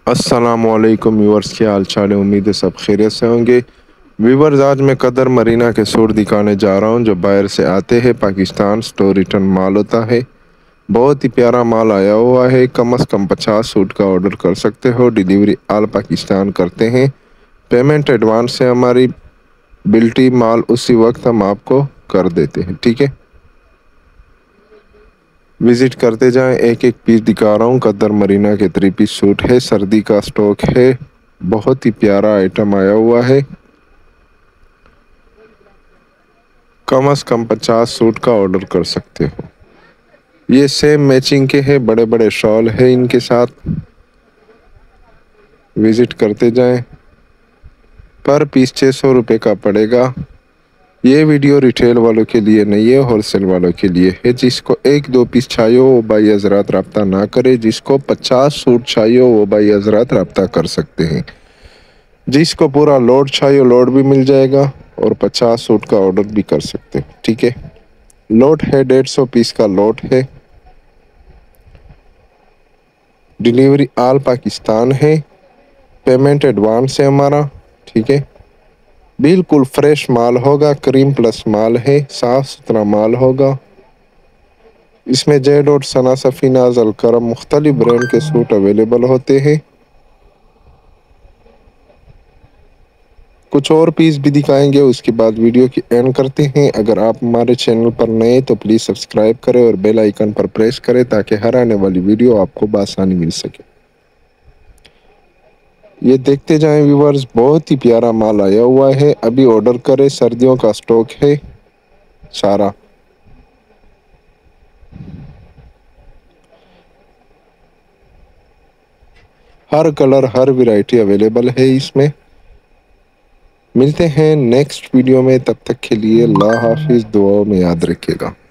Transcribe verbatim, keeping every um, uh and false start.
السلام علیکم ویورز، کیا حال چال ہے؟ امید ہے سب خیریت سے ہوں گے۔ ویورز، آج میں قدر مرینا کے سوٹ دکھانے جا رہا ہوں جو باہر سے آتے ہیں پاکستان۔ سٹور ریٹرن مال ہوتا ہے، بہت ہی پیارا مال آیا ہوا ہے۔ کم از کم پچاس سوٹ کا آرڈر کر سکتے ہو، ڈیلیوری آل پاکستان کرتے ہیں۔ پیمنٹ ایڈوانس سے ہماری بلٹی مال اسی وقت ہم آپ کو کر دیتے ہیں، ٹھیک ہے؟ وزٹ کرتے جائیں، ایک ایک پیس دکھا رہا ہوں۔ قدر مرینا کے تھری پیس سوٹ ہے، سردی کا سٹاک ہے، بہت ہی پیارا آئٹم آیا ہوا ہے۔ کم از کم پچاس سوٹ کا آرڈر کر سکتے ہو۔ یہ سیم میچنگ کے ہیں، بڑے بڑے شال ہے ان کے ساتھ۔ وزٹ کرتے جائیں، پر پیس چھ سو روپے کا پڑے گا۔ یہ ویڈیو ریٹیل والوں کے لیے نہیں ہے، ہول سیل والوں کے لیے ہے۔ جس کو ایک دو پیس چاہیے وہ بھائی حضرات رابطہ نہ کرے، جس کو پچاس سوٹ چاہیے وہ بھائی حضرات رابطہ کر سکتے ہیں۔ جس کو پورا لوڈ چاہیے لوڈ بھی مل جائے گا، اور پچاس سوٹ کا آرڈر بھی کر سکتے ہیں، ٹھیک ہے؟ لوٹ ہے ڈیڑھ سو پیس کا لوٹ ہے، ڈیلیوری آل پاکستان ہے۔ پیمنٹ ایڈوانس ہے ہمارا، ٹھیک ہے؟ بالکل فریش مال ہوگا، کریم پلس مال ہے، صاف ستھرا مال ہوگا۔ اس میں جے ڈاٹ، ثنا، سفینہ، الکرم مختلف برانڈ کے سوٹ اویلیبل ہوتے ہیں۔ کچھ اور پیس بھی دکھائیں گے، اس کے بعد ویڈیو کی اینڈ کرتے ہیں۔ اگر آپ ہمارے چینل پر نئے تو پلیز سبسکرائب کریں اور بیل آئیکن پر پریس کریں تاکہ ہر آنے والی ویڈیو آپ کو بآسانی مل سکے۔ یہ دیکھتے جائیں ویورز، بہت ہی پیارا مال آیا ہوا ہے، ابھی آرڈر کریں، سردیوں کا سٹاک ہے سارا۔ ہر کلر ہر ویرائٹی اویلیبل ہے اس میں۔ ملتے ہیں نیکسٹ ویڈیو میں، تب تک کے لیے اللہ حافظ، دعاؤں میں یاد رکھیے گا۔